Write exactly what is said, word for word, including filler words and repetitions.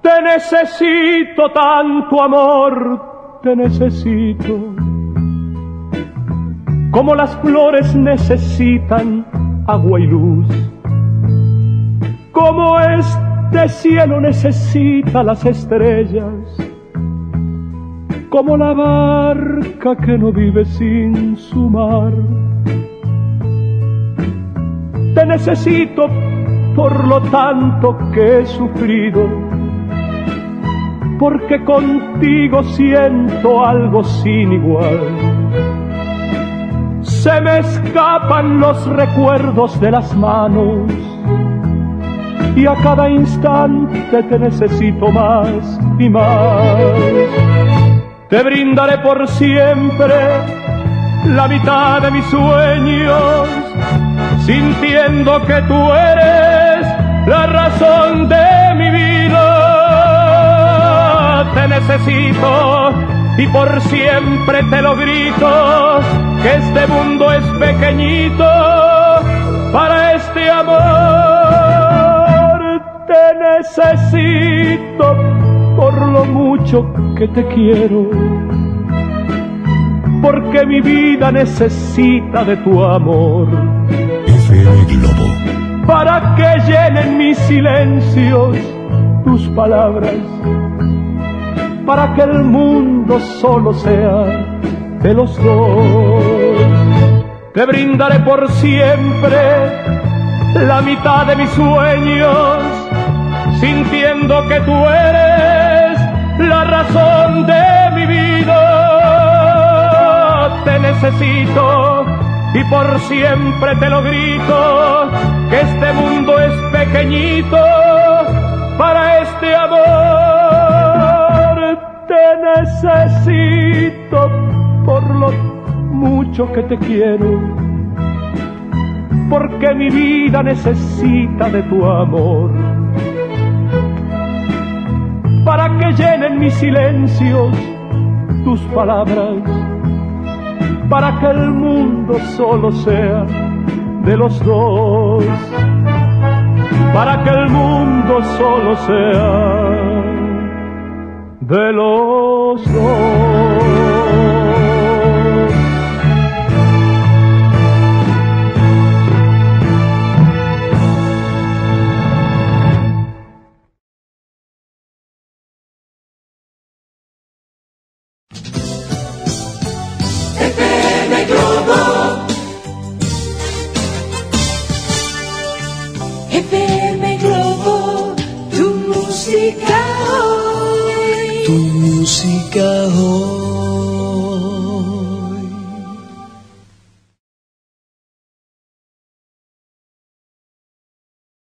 Te necesito tanto, amor, te necesito, como las flores necesitan agua y luz, como este cielo necesita las estrellas, como la barca que no vive sin su mar. Te necesito por lo tanto que he sufrido, porque contigo siento algo sin igual. Se me escapan los recuerdos de las manos y a cada instante te necesito más y más. Te brindaré por siempre la mitad de mis sueños, sintiendo que tú eres la razón de mi vida. Te necesito y por siempre te lo grito, que este mundo es pequeñito para este amor. Te necesito por lo mucho que te quiero, porque mi vida necesita de tu amor. F M Globo. Para que llenen mis silencios tus palabras, para que el mundo solo sea de los dos. Te brindaré por siempre la mitad de mis sueños, sintiendo que tú eres la razón de mi vida. Te necesito y por siempre te lo grito, que este mundo es pequeñito para este amor. Te necesito por lo mucho que te quiero, porque mi vida necesita de tu amor. Para que llenen mis silencios tus palabras, para que el mundo solo sea de los dos, para que el mundo solo sea de los dos. Música hoy.